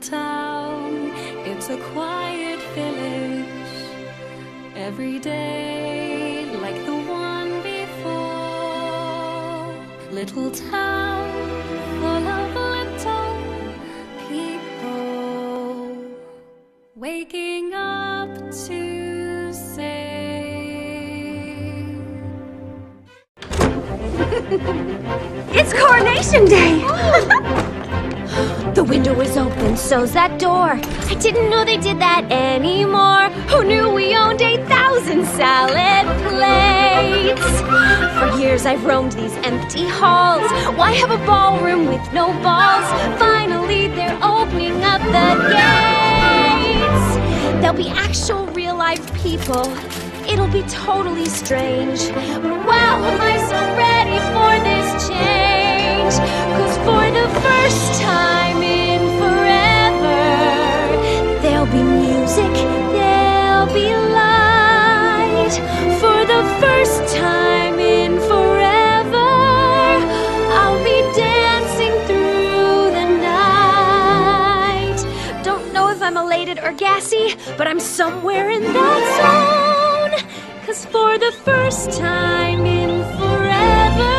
town, it's a quiet village. Every day like the one before. Little town full of little people waking up to sing. It's Coronation Day! The window is open, so's that door. I didn't know they did that anymore. Who knew we owned 8,000 salad plates? For years I've roamed these empty halls. Why have a ballroom with no balls? Finally they're opening up the gates. There'll be actual real-life people. It'll be totally strange. Wow, am I so ready for this change? 'Cause for the first time in forever, there'll be music, there'll be light. For the first time in forever, I'll be dancing through the night. Don't know if I'm elated or gassy, but I'm somewhere in that zone. 'Cause for the first time in forever,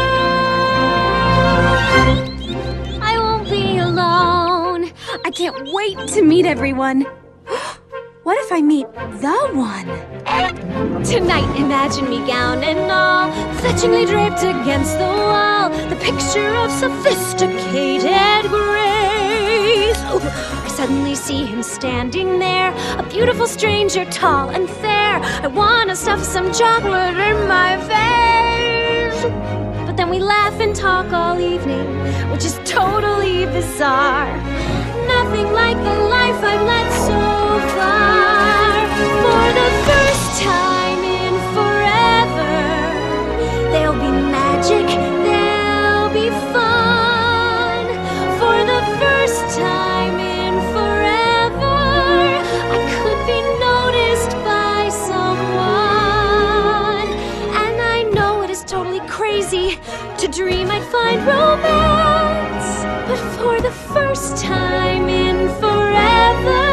I won't be alone. I can't wait to meet everyone. What if I meet the one? Tonight, imagine me gown and all, fetchingly draped against the wall, the picture of sophisticated grace. Ooh, I suddenly see him standing there, a beautiful stranger, tall and fair. I wanna stuff some chocolate in my face. But then we laugh and talk all evening, which is totally bizarre. Nothing like the life I've led so far. For the first time in forever, there'll be magic, there'll be fun. For the first time in forever, I could be noticed by someone. And I know it is totally crazy to dream I'd find romance, but for the first time in forever,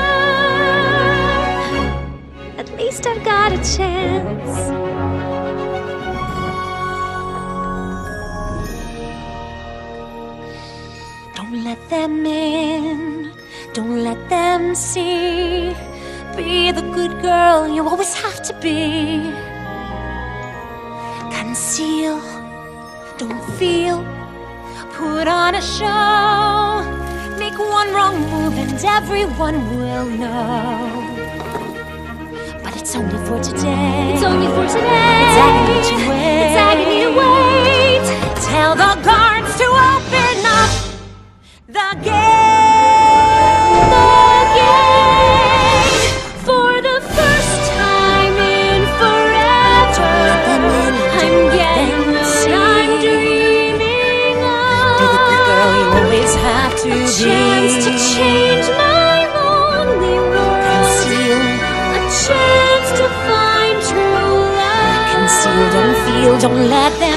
at least I've got a chance. Don't let them in, don't let them see. Be the good girl you always have to be. Conceal, don't feel, put on a show. Make one wrong move and everyone will know. But it's only for today. It's only for today. It's agony to wait. It's agony to wait. Tell the guards to open up the gate. The gate. For the first time in forever, I'm getting what I'm dreaming of. Be the good girl you always have to be. A chance to change my lonely world. Conceal. A chance to find true love. Conceal, don't feel, don't let them